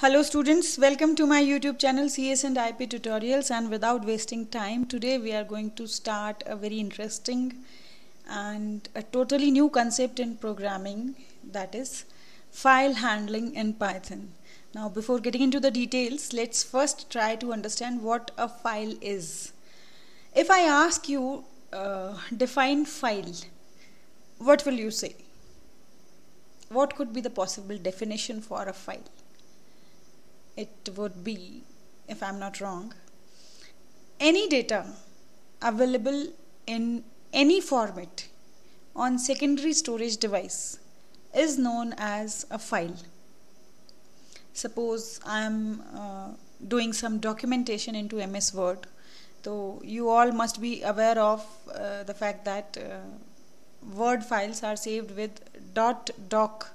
Hello students, welcome to my YouTube channel CS and IP Tutorials, and without wasting time, today we are going to start a very interesting and a totally new concept in programming, that is file handling in Python. Now before getting into the details, let's first try to understand what a file is. If I ask you define file, what will you say? What could be the possible definition for a file? It would be, if I'm not wrong, any data available in any format on secondary storage device is known as a file. Suppose I'm doing some documentation into MS Word, so you all must be aware of the fact that Word files are saved with .doc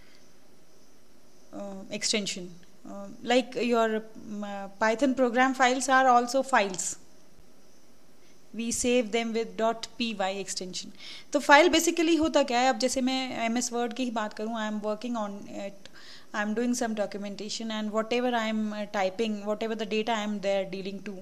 extension. Like your Python program files are also files. We save them with .py extension. तो file basically होता क्या है? अब जैसे मैं MS Word की ही बात करूँ, I am working on it, I am doing some documentation, and whatever I am typing, whatever the data I am there dealing to,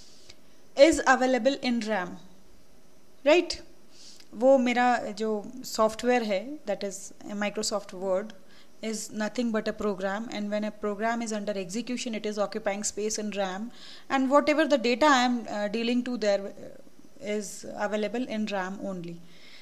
is available in RAM, right? वो मेरा जो सॉफ्टवेयर है, that is Microsoft Word, is nothing but a program, and when a program is under execution, it is occupying space in RAM, and whatever the data I am dealing to there is available in RAM only.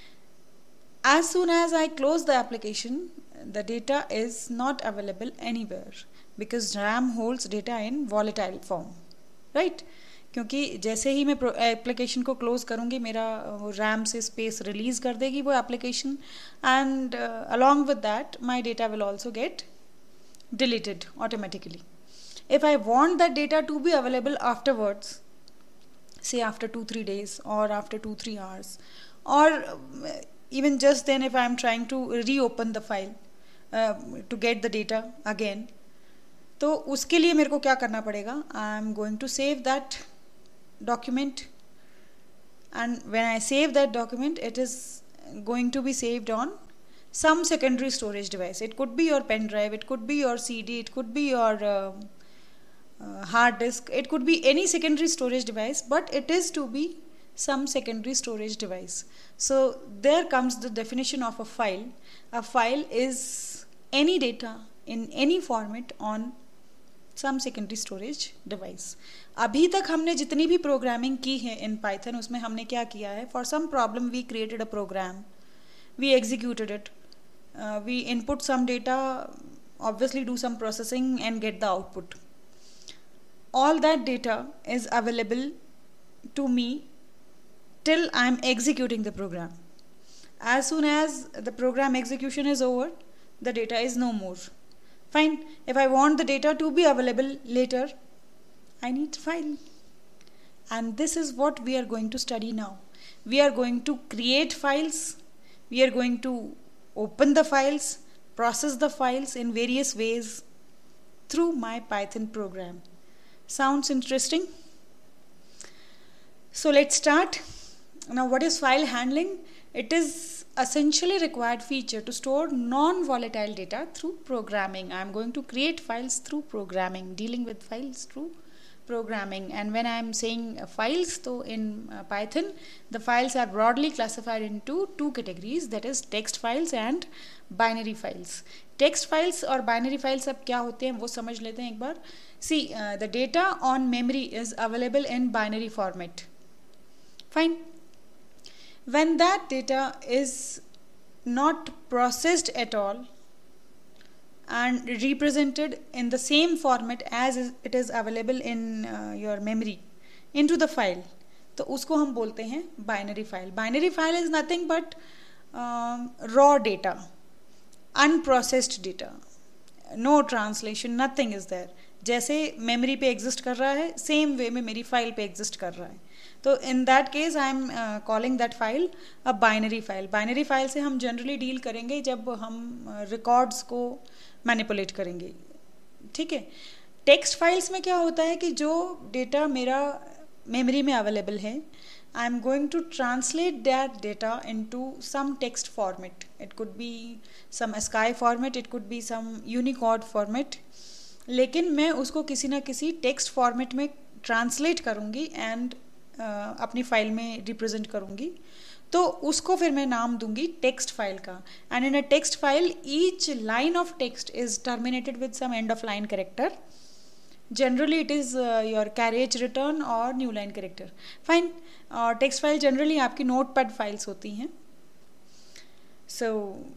As soon as I close the application, the data is not available anywhere because RAM holds data in volatile form, right? क्योंकि जैसे ही मैं application को close करूँगी, मेरा RAM से space release कर देगी वो application, and along with that my data will also get deleted automatically. If I want that data to be available afterwards, say after 2-3 days or after 2-3 hours, or even just then if I am trying to reopen the file to get the data again, तो उसके लिए मेरे को क्या करना पड़ेगा? I am going to save that document, and when I save that document, it is going to be saved on some secondary storage device. It could be your pen drive, it could be your CD, it could be your hard disk, it could be any secondary storage device, but it is to be some secondary storage device. So there comes the definition of a file. A file is any data in any format on some secondary storage device. अभी तक हमने जितनी भी programming की है in Python, उसमें हमने क्या किया है? For some problem we created a program, we executed it, we input some data, obviously do some processing and get the output. All that data is available to me till I am executing the program. As soon as the program execution is over, the data is no more. Fine. If I want the data to be available later, I need file. And this is what we are going to study now. We are going to create files. We are going to open the files, process the files in various ways through my Python program. Sounds interesting? So let's start. Now, what is file handling? It is essentially required feature to store non-volatile data through programming. I am going to create files through programming, dealing with files through programming. And when I am saying files, so in Python, the files are broadly classified into two categories, that is text files and binary files. Text files और binary files अब क्या होते हैं वो समझ लेते हैं एक बार. See, the data on memory is available in binary format. Fine. When that data is not processed at all and represented in the same format as it is available in your memory into the file, तो उसको हम बोलते हैं binary file. Binary file is nothing but raw data, unprocessed data, no translation, nothing is there. जैसे memory पे exist कर रहा है, सेम वे में मेरी फाइल पे एग्जिस्ट कर रहा है. तो in that case I am calling that file a binary file. Binary file से हम जनरली डील करेंगे जब हम रिकॉर्ड्स को मैनिपुलेट करेंगे, ठीक है. टेक्स्ट फाइल्स में क्या होता है कि जो डेटा मेरा मेमोरी में अवेलेबल है, I am going to translate that data into some text format. It could be some ASCII format, it could be some Unicode format, लेकिन मैं उसको किसी ना किसी टेक्स्ट फॉर्मेट में ट्रांसलेट करूँगी एंड अपनी फाइल में रिप्रेजेंट करूँगी, तो उसको फिर मैं नाम दूंगी टेक्स्ट फाइल का. And in a text file each line of text is terminated with some end of line character. Generally it is your carriage return और new line character. Fine. Text file generally आपकी notepad files होती हैं. So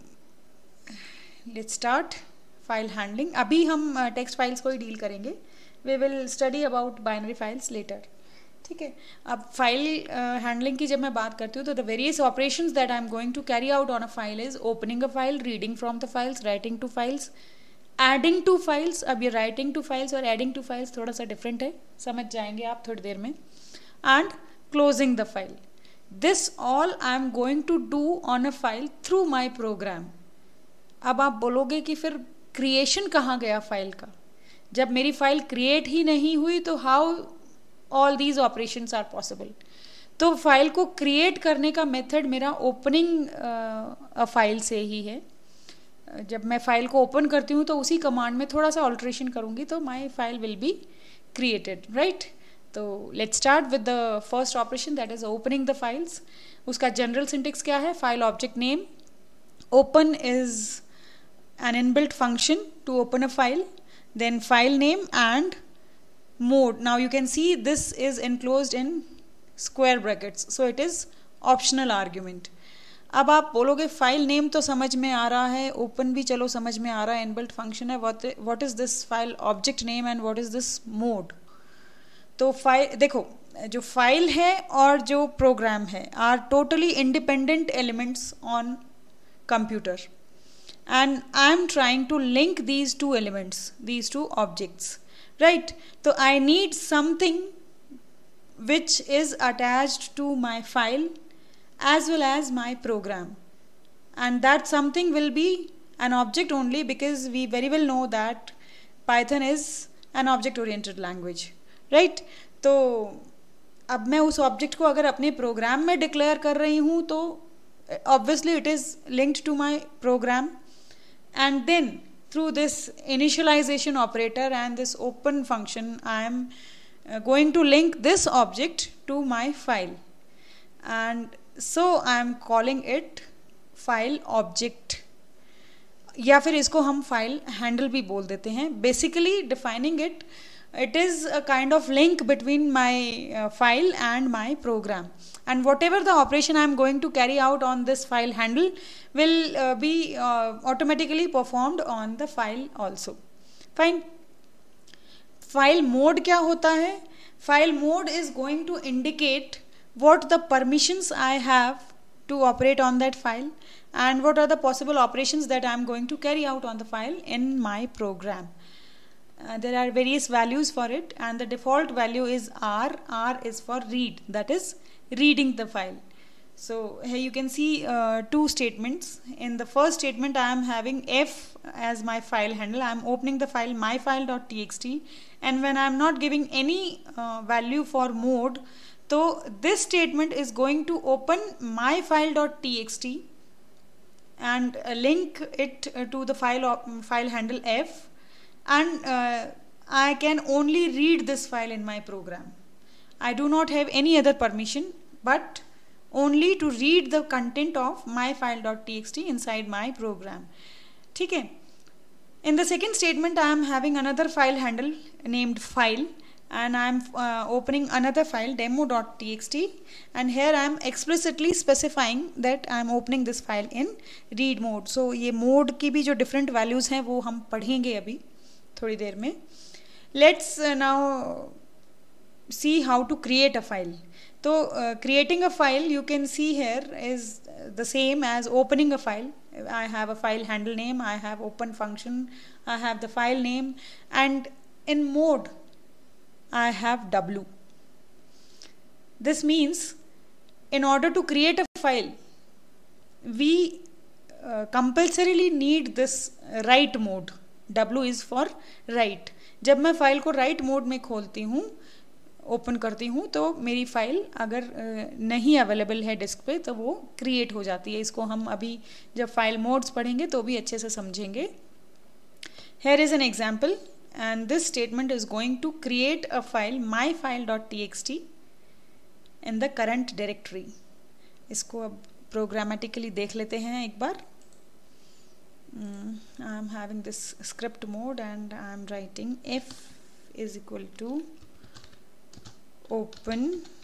let's start file handling. अभी हम text files को ही deal करेंगे. We will study about binary files later. ठीक है. अब फाइल हैंडलिंग की जब मैं बात करती हूँ तो the various operations that I am going to carry out on a file is opening a file, reading from the files, writing to files, adding to files. अब ये राइटिंग टू फाइल्स और एडिंग टू फाइल्स थोड़ा सा different है, समझ जाएंगे आप थोड़ी देर में. And closing the file. This all I am going to do on a file through my program. अब आप बोलोगे कि फिर क्रिएशन कहाँ गया फाइल का? जब मेरी फाइल क्रिएट ही नहीं हुई तो how all these operations are possible? तो फाइल को क्रिएट करने का मेथड मेरा ओपनिंग अ फाइल से ही है. जब मैं फाइल को ओपन करती हूँ तो उसी कमांड में थोड़ा सा ऑल्ट्रेशन करूँगी तो my file will be created, right? तो let's start with the first operation that is opening the files. उसका जनरल सिंटेक्स क्या है? File object name. Open is an inbuilt function to open a file, then file name and mode. Now you can see this is enclosed in square brackets, so it is optional argument. अब आप बोलोगे file name तो समझ में आ रहा है, open भी चलो समझ में आ रहा है, इनबिल्ट फंक्शन है, what is this file object name and what is this mode? तो फाइल देखो, जो फाइल है और जो प्रोग्राम है are totally independent elements on computer. And I am trying to link these two elements, these two objects, right? So I need something which is attached to my file as well as my program, and that something will be an object only because we very well know that Python is an object oriented language, right? तो अब मैं उस object को अगर अपने program में declare कर रही हूँ तो obviously it is linked to my program. And then through this initialization operator and this open function I am going to link this object to my file, and so I am calling it file object, या फिर इसको हम file handle भी बोल देते हैं. Basically defining it, it is a kind of link between my file and my program, and whatever the operation I am going to carry out on this file handle will be automatically performed on the file also. Fine. File mode क्या होता है? File mode is going to indicate what the permissions I have to operate on that file and what are the possible operations that I am going to carry out on the file in my program. There are various values for it, and the default value is R. R is for read, that is reading the file. So here you can see two statements. In the first statement I am having F as my file handle. I am opening the file myfile.txt, and when I am not giving any value for mode, so this statement is going to open myfile.txt and link it to the file handle F. And I can only read this file in my program. I do not have any other permission but only to read the content of myfile.txt inside my program. ठीक है. In the second statement I am having another file handle named file, and I am opening another file demo.txt, and here I am explicitly specifying that I am opening this file in read mode. So ये mode की भी जो different values हैं वो हम पढ़ेंगे अभी थोड़ी देर में. Let's now see how to create a file. तो creating a file you can see here is the same as opening a file. I have a file handle name, I have open function, I have the file name, and in mode I have W. This means in order to create a file we compulsorily need this write mode. W is for write. जब मैं file को right mode में खोलती हूँ, open करती हूँ, तो मेरी फाइल अगर नहीं अवेलेबल है डिस्क पे तो वो क्रिएट हो जाती है. इसको हम अभी जब फाइल मोड्स पढ़ेंगे तो भी अच्छे से समझेंगे. Here is an example. and this statement is going to create a file myfile.txt in the current directory. इसको अब programmatically देख लेते हैं एक बार. I am having this script mode and I am writing f is equal to open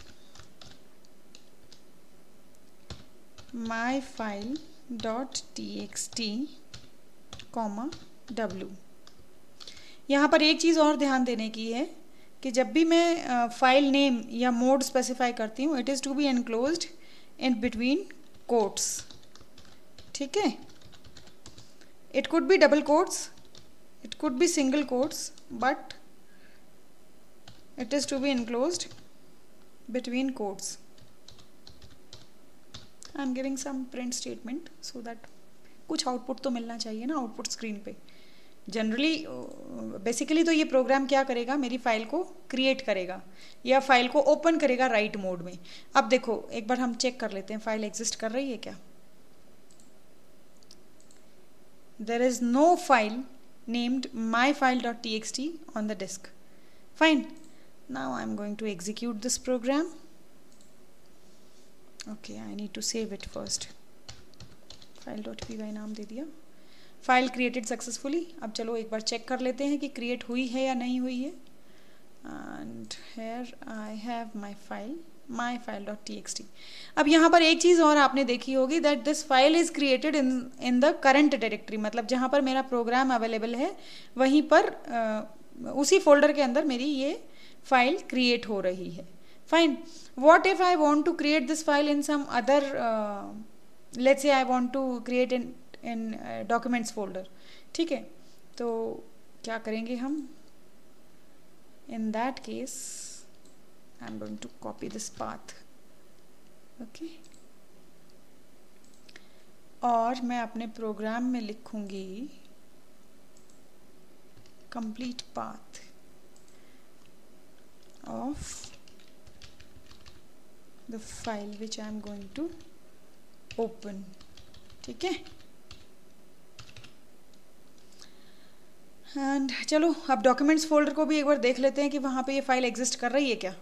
myfile.txt comma w. यहाँ पर एक चीज़ और ध्यान देने की है कि जब भी मैं फाइल नेम या मोड स्पेसिफाई करती हूँ, it is to be enclosed in between quotes. ठीक है, it could be double quotes, it could be single quotes, but it is to be enclosed between quotes. I am giving some print statement so that कुछ output तो मिलना चाहिए ना output screen पे. Generally basically तो ये programme क्या करेगा, मेरी फाइल को क्रिएट करेगा या फाइल को ओपन करेगा राइट मोड में. अब देखो एक बार हम चेक कर लेते हैं फाइल एग्जिस्ट कर रही है क्या. There is no file named myfile.txt on the disk. Fine. Now I am going to execute this program. Okay, I need to save it first. file.py नाम दे दिया. File created successfully. अब चलो एक बार चेक कर लेते हैं कि क्रिएट हुई है या नहीं हुई है. And here I have my file myfile.txt. अब यहाँ पर एक चीज़ और आपने देखी होगी that this file is created in the current directory. मतलब जहाँ पर मेरा प्रोग्राम अवेलेबल है वहीं पर उसी फोल्डर के अंदर मेरी ये फाइल क्रिएट हो रही है. Fine. What if I want to create this file in some other, let's say I want to create in documents folder. ठीक है, तो क्या करेंगे हम. In that case I am going to copy this path. Okay, और मैं अपने program में लिखूंगी complete path of the file which I am going to open. ठीक है, एंड चलो अब डॉक्यूमेंट्स फोल्डर को भी एक बार देख लेते हैं कि वहाँ पे ये फाइल एग्जिस्ट कर रही है क्या.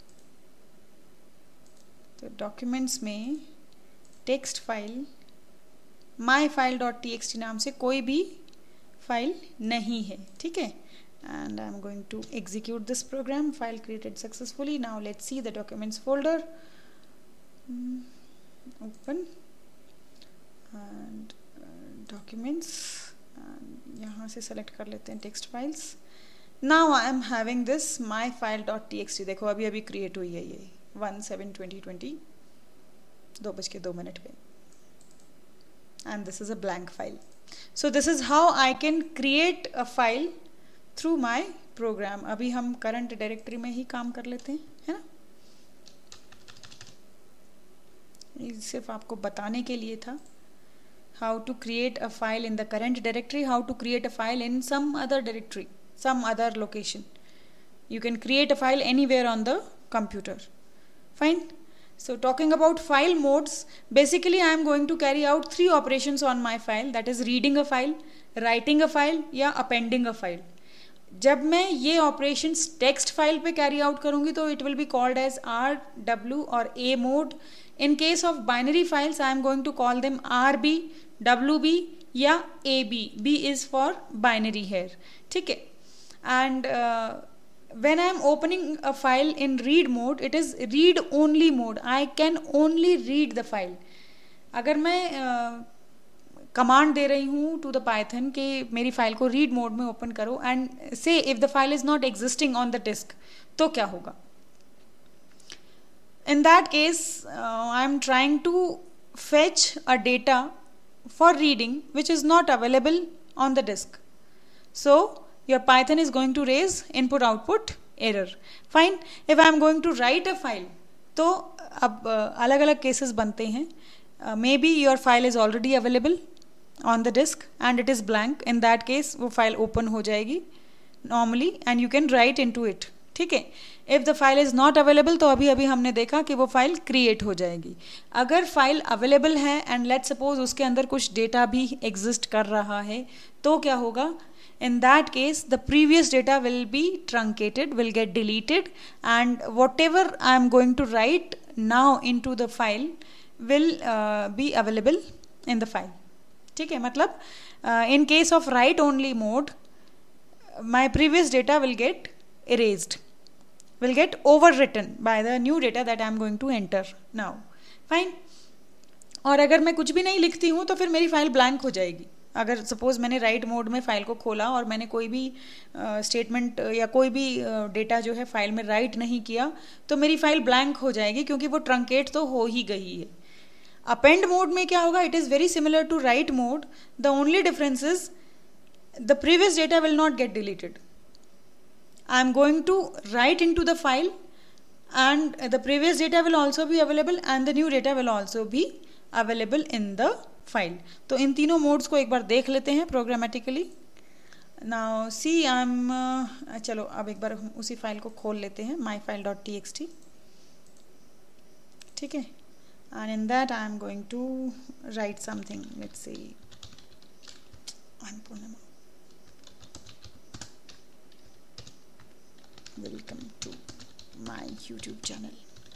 तो डॉक्यूमेंट्स में टेक्स्ट फाइल myfile.txt नाम से कोई भी फाइल नहीं है. ठीक है, and I am going to execute this program. File created successfully. Now let's see the documents folder. Open and documents. यहाँ से सेलेक्ट कर लेते हैं text files. Now I am having this myfile.txt. देखो अभी अभी क्रिएट हुई है ये 1/7/2020 2:02 पे. And this is a blank file. So this is how I can create a file through my program. अभी हम करंट डायरेक्टरी में ही काम कर लेते हैं, है ना. ये सिर्फ आपको बताने के लिए था. How to create a file in the current directory, how to create a file in some other directory, some other location. You can create a file anywhere on the computer. Fine. So talking about file modes, basically I am going to carry out 3 operations on my file, that is reading a file, writing a file या appending a file. जब मैं ये operations text file पे carry out करूँगी तो it will be called as R, W और A mode. In case of binary files, I am going to call them RB, WB या AB. B is for binary here. ठीक है. And when I am opening a file in read mode, it is read only mode. I can only read the file. अगर मैं command दे रही हूँ to the Python कि मेरी file को read mode में ओपन करो and say if the file is not existing on the disk, तो क्या होगा. In that case, I am trying to fetch a data for reading which is not available on the disk. So your Python is going to raise input output error. Fine. If I am going to write a file, तो अब अलग अलग cases बनते हैं. Maybe your file is already available on the disk and it is blank. In that case, वो file open हो जाएगी normally and you can write into it. ठीक है. If the file is not available तो अभी अभी हमने देखा कि वो फाइल क्रिएट हो जाएगी. अगर फाइल अवेलेबल है एंड लेट्स सपोज उसके अंदर कुछ डेटा भी एग्जिस्ट कर रहा है तो क्या होगा. In that case, the previous data will be truncated, will get deleted, and whatever I am going to write now into the file will be available in the file. ठीक है, मतलब in case of write only mode, my previous data will get erased, will get overwritten by the new data that I am going to enter now. Fine. और अगर मैं कुछ भी नहीं लिखती हूँ तो फिर मेरी फाइल ब्लैंक हो जाएगी. अगर सपोज मैंने राइट मोड में फाइल को खोला और मैंने कोई भी स्टेटमेंट या कोई भी डेटा जो है फाइल में राइट नहीं किया तो मेरी फाइल ब्लैंक हो जाएगी, क्योंकि वो ट्रंकेट तो हो ही गई है. अपेंड मोड में क्या होगा? It is very similar to write mode. The only difference is the previous data will not get deleted. I am going to write into the file and the previous data will also be available and the new data will also be available in the file. तो इन तीनों modes को एक बार देख लेते हैं programmatically. Now see I am, चलो अब एक बार हम उसी फाइल को खोल लेते हैं, myfile.txt. ठीक है, and in that I am going to write something. Let's say I'm Purnima. Welcome to my YouTube channel.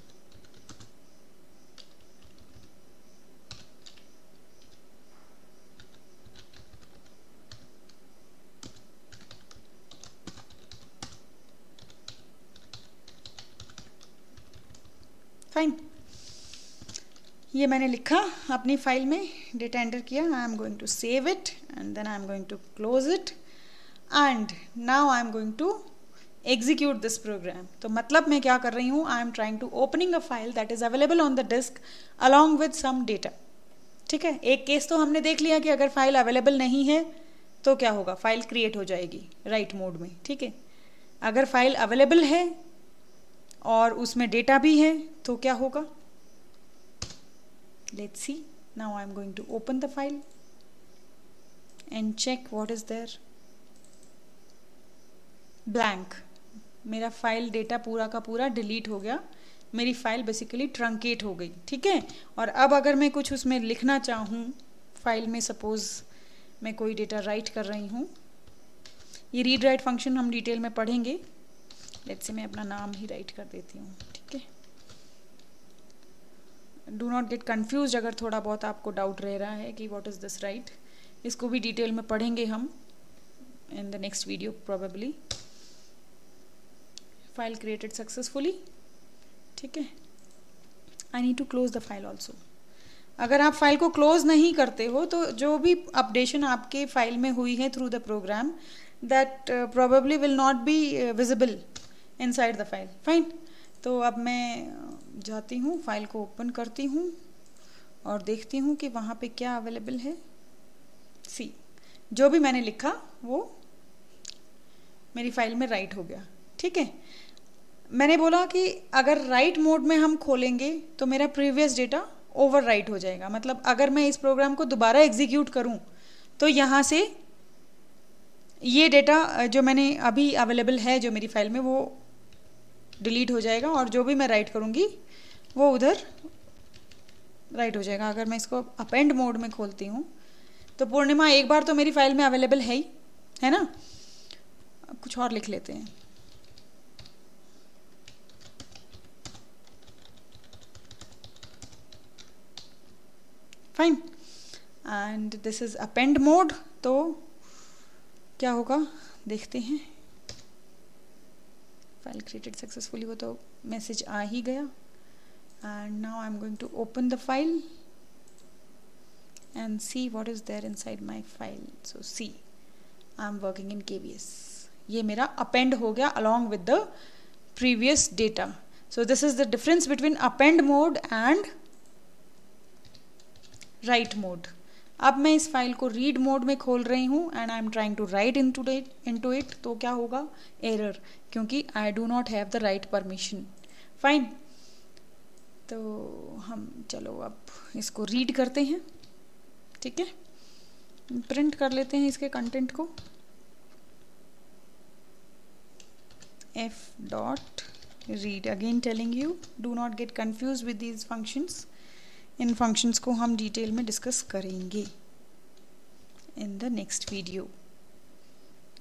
फाइन, ये मैंने लिखा अपनी फाइल में, डेटा एंटर किया. I am going to save it and then I am going to close it and now I am going to execute this program. तो मतलब मैं क्या कर रही हूँ? I am trying to opening a file that is available on the disk along with some data. ठीक है, एक केस तो हमने देख लिया कि अगर फाइल अवेलेबल नहीं है तो क्या होगा? फाइल क्रिएट हो जाएगी राइट मोड में. ठीक है, अगर फाइल अवेलेबल है और उसमें डेटा भी है तो क्या होगा? Let's see. Now I am going to open the file and check what is there. Blank. मेरा फाइल डेटा पूरा का पूरा डिलीट हो गया, मेरी फाइल बेसिकली ट्रंकेट हो गई. ठीक है, और अब अगर मैं कुछ उसमें लिखना चाहूँ फाइल में, सपोज मैं कोई डेटा राइट कर रही हूँ, ये रीड राइट फंक्शन हम डिटेल में पढ़ेंगे. लेट्स से मैं अपना नाम ही राइट कर देती हूँ. ठीक है, डू नॉट गेट कन्फ्यूज अगर थोड़ा बहुत आपको डाउट रह रहा है कि व्हाट इज़ दिस राइट. इसको भी डिटेल में पढ़ेंगे हम in the next video probably. File created successfully. ठीक है, I need to close the file also. अगर आप फाइल को क्लोज नहीं करते हो तो जो भी अपडेशन आपके फाइल में हुई है through the program, that probably will not be visible inside the file. Fine, तो अब मैं जाती हूँ, फाइल को ओपन करती हूँ और देखती हूँ कि वहाँ पे क्या अवेलेबल है. सी, जो भी मैंने लिखा वो मेरी फाइल में राइट हो गया. ठीक है, मैंने बोला कि अगर राइट मोड में हम खोलेंगे तो मेरा प्रीवियस डेटा ओवर राइट हो जाएगा. मतलब अगर मैं इस प्रोग्राम को दोबारा एग्जीक्यूट करूं तो यहाँ से ये डेटा जो मैंने अभी अवेलेबल है जो मेरी फाइल में, वो डिलीट हो जाएगा और जो भी मैं राइट करूँगी वो उधर राइट हो जाएगा. अगर मैं इसको अपेंड मोड में खोलती हूँ तो पूर्णिमा एक बार तो मेरी फाइल में अवेलेबल है ही, है ना. अब कुछ और लिख लेते हैं. Fine, and this is append mode. तो क्या होगा देखते हैं. फाइल क्रिएटेड सक्सेसफुली, वो तो मैसेज आ ही गया. And now I am going to open the file and see what is there inside my file. So see, I am working in KVS. ये मेरा append हो गया along with the previous data. So this is the difference between append mode and write mode. अब मैं इस file को read mode में खोल रही हूँ and I am trying to write into it. तो क्या होगा? Error, क्योंकि I do not have the right permission. Fine. तो हम चलो अब इसको रीड करते हैं. ठीक है, प्रिंट कर लेते हैं इसके कंटेंट को. f.read, again telling you do not get confuse with these functions. इन फंक्शंस को हम डिटेल में डिस्कस करेंगे इन द नेक्स्ट वीडियो.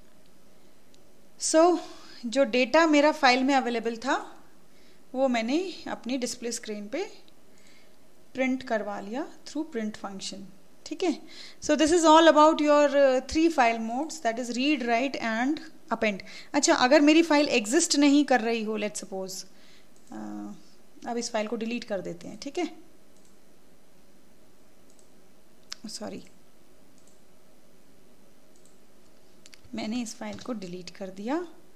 जो डेटा मेरा फाइल में अवेलेबल था वो मैंने अपनी डिस्प्ले स्क्रीन पे प्रिंट करवा लिया थ्रू प्रिंट फंक्शन, ठीक है। So this is all about your 3 file modes, that is read, write and append. अच्छा, अगर मेरी फाइल एग्जिस्ट नहीं कर रही हो, लेट्स सपोज, अब इस फाइल को डिलीट कर देते हैं, ठीक है, सॉरी, मैंने इस फाइल को डिलीट कर दिया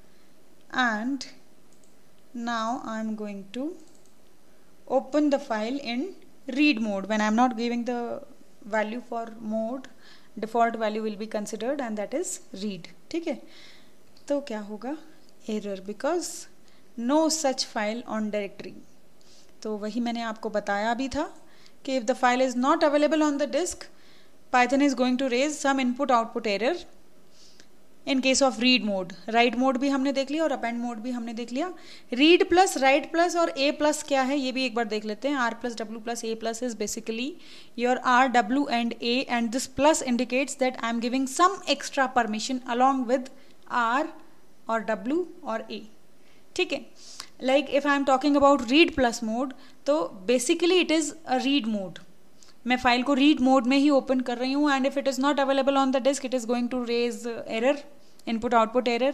and now I am going to open the file in read mode. When I am not giving the value for mode, default value will be considered and that is read, ठीक है। तो क्या होगा, error because no such file on directory। तो वही मैंने आपको बताया भी था कि if the file is not available on the disk, Python is going to raise some input output error in case of read mode. Write mode भी हमने देख लिया और अपेंड मोड भी हमने देख लिया। रीड प्लस, राइट प्लस और ए प्लस क्या है ये भी एक बार देख लेते हैं। R plus W plus A plus is basically your R, W and A, and this plus indicates that I am giving some extra permission along with R और डब्ल्यू और ए, ठीक है। Like if I am talking about read plus mode, तो basically it is a read mode. मैं file को read mode में ही open कर रही हूँ and if it is not available on the disk, it is going to raise error, input output error.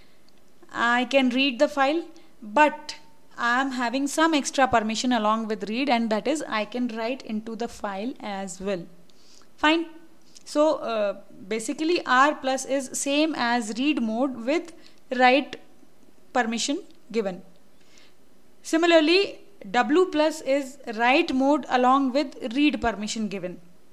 I can read the file, but I am having some extra permission along with read, and that is I can write into the file as well. Fine. So basically R plus is same as read mode with write permission given. Similarly W plus is write mode along with read permission given.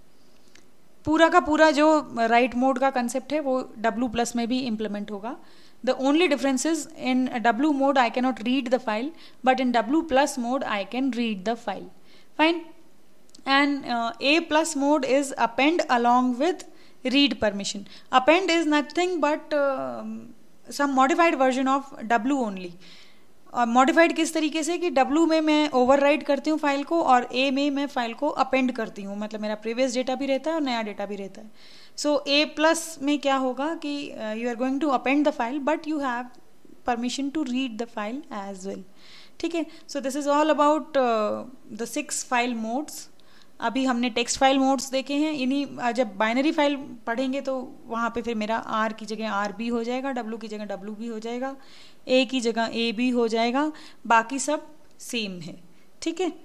पूरा का पूरा जो right mode का concept है वो W plus में भी implement होगा। The only difference is in W mode I can not read the file, but in W plus mode I can read the file. Fine. And A plus mode is append along with read permission. Append is nothing but some modified version of W only. और modified किस तरीके से कि W में मैं overwrite करती हूँ file को और A में मैं फाइल को अपेंड करती हूँ, मतलब मेरा प्रीवियस डेटा भी रहता है और नया डेटा भी रहता है। सो A प्लस में क्या होगा कि you are going to append the file but you have permission to read the file as well, ठीक है। So this is all about the 6 file modes. अभी हमने टेक्स्ट फाइल मोड्स देखे हैं। इन्हीं जब बाइनरी फाइल पढ़ेंगे तो वहाँ पे फिर मेरा R की जगह RB हो जाएगा, W की जगह W भी हो जाएगा, A की जगह A भी हो जाएगा, बाकी सब सेम है, ठीक है।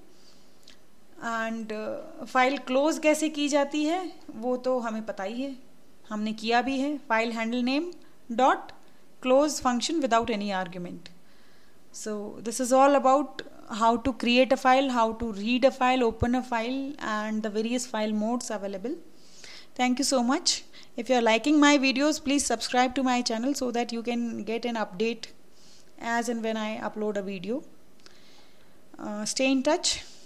एंड फाइल क्लोज कैसे की जाती है वो तो हमें पता ही है, हमने किया भी है। File handle name dot close function without any argument. So this is all about how to create a file, how to read a file, open a file, and the various file modes available. Thank you so much. If you are liking my videos, please subscribe to my channel so that you can get an update as and when I upload a video. Stay in touch.